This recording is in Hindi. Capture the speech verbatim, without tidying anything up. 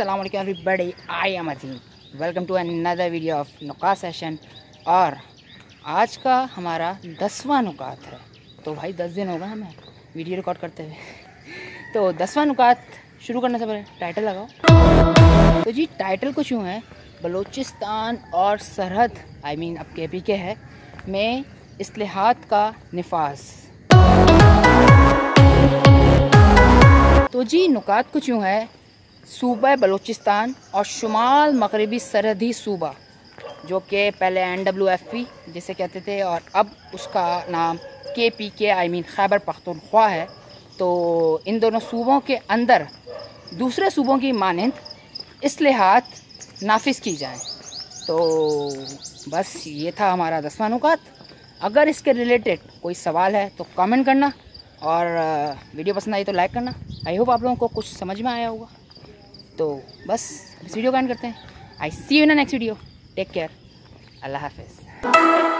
अस्सलाम वालेकुम everybody, I am Azeem. Welcome to another video of नुकात सेशन। और आज का हमारा दसवां नुकात है। तो भाई दस दिन होगा हमें वीडियो रिकॉर्ड करते हुए। तो दसवां नुकात शुरू करने से पहले टाइटल लगाओ। तो जी टाइटल कुछ यूँ है, बलूचिस्तान और सरहद आई मीन अब के पी के है में इस्लाहात का निफाज। तो जी नुकात कुछ यूँ है, सूबा बलूचिस्तान और शुमाल मगरबी सरहदी सूबा जो कि पहले एन डब्ल्यू एफ पी जिसे कहते थे और अब उसका नाम के पी के आई मीन खैबर पख्तूनख्वा है। तो इन दोनों सूबों के अंदर दूसरे सूबों की मानंद इस्लाहात नाफिज की जाएं। तो बस ये था हमारा दसवां नुकात। अगर इसके रिलेटेड कोई सवाल है तो कमेंट करना और वीडियो पसंद आई तो लाइक करना। आई होप आप लोगों को कुछ समझ में आया होगा। तो बस इस वीडियो का एंड करते हैं। I see you in next video. Take care. अल्लाह हाफिज़।